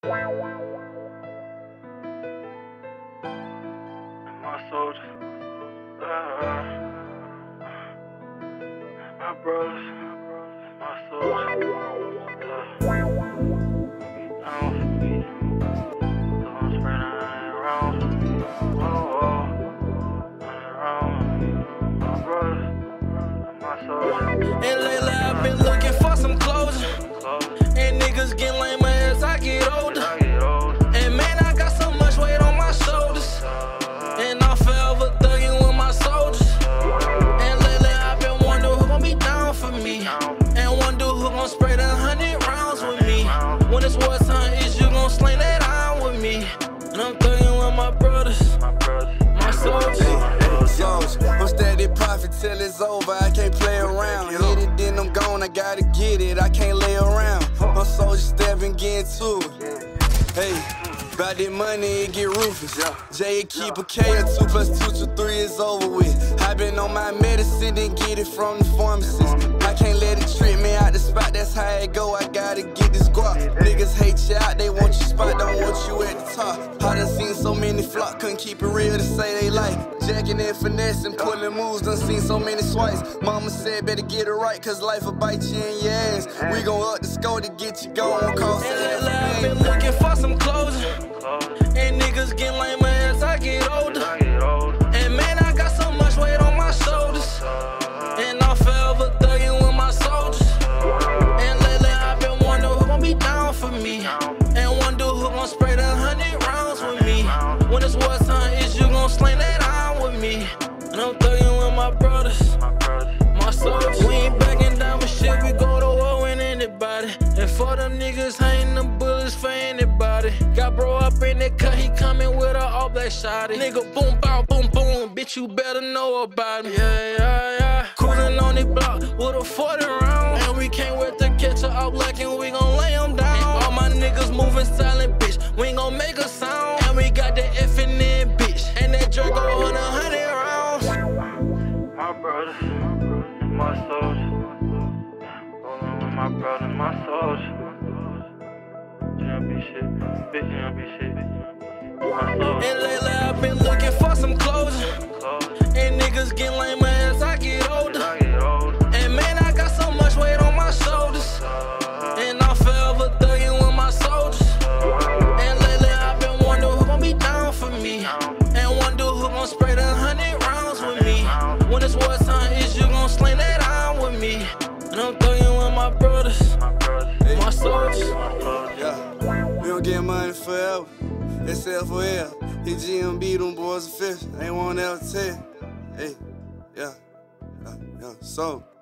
My soldiers, my brothers, my soldiers, down for me. Don't spread nothing wrong for me. Wrong for me. My brothers, my soldiers. And lately I've been looking for some closure. And niggas get lamer as I get older. And man, I got so much weight on my shoulders. And I'm forever thugging with my soldiers. And lately I've been wondering who gon' be down for me. And wonder who gon' spray the 100 rounds with me. When it's wartime, is you gon' sling that iron with me? And I'm thugging with my brothers, my soldiers. I'm steady profit till it's over, I can't play around. Hit it, then I'm gone, I gotta get it, I can't lay around. My soldier stepping, getting to it. Hey, about that money, it get ruthless. Jay keep a K, a 2 + 2 to 3 is over with. I been on my medicine and get it from the pharmacist. I can't let it trick me out the spot, that's how it go. I gotta get this guap. Niggas hate you out, they want you spot, don't want you at the top. I done seen so many flop, couldn't keep it real to say they like. Jacking and finessing, pulling moves, done seen so many swipes. Mama said better get it right, cause life will bite you in your ass. We gon' up the score to get you going, cost And lately I've been looking for some closure. And niggas get lamer as I get older. And man, I got so much weight on my shoulders. And I'm forever thugging with my soldiers. And lately I've been wondering who gon' be down for me. And wonder who gon' spray the 100 rounds with me. When it's wartime, is you gon' sling that iron with me? And I'm thugging with my brothers, my soldiers. We ain't backing down with shit, we go to war with anybody. And for them niggas, ain't them bullets for anybody. Got bro up in that cut, he coming with a all black shotty. Nigga boom, bow, boom, boom, bitch, you better know about me. Yeah. Cruising on the block with a 40 round. And we can't wait to catch her out black and we gon' lay them down. All my niggas moving silent, bitch, we ain't gon' make a sound. And we got that FNN, bitch, and that jerk on 100 rounds. My brothers, my soldiers, rolling with my brothers, my soldiers. GMB shit, big GMB shit. My soldiers. And lately I've been looking for some closure. And niggas get lamer as I get older. And man, I got so much weight on my shoulders. And I'm forever thugging with my soldiers. And lately I've been wondering who gon' be down for me. And wonder who gon' spray the 100 rounds with me. When it's wartime, is you gon' sling that iron with me? And I'm thugging with my brothers, my soldiers. Yeah, we don't get money forever, except for hell. Hit GMB, them boys are 50, ain't one ever tell. Hey, yeah, so.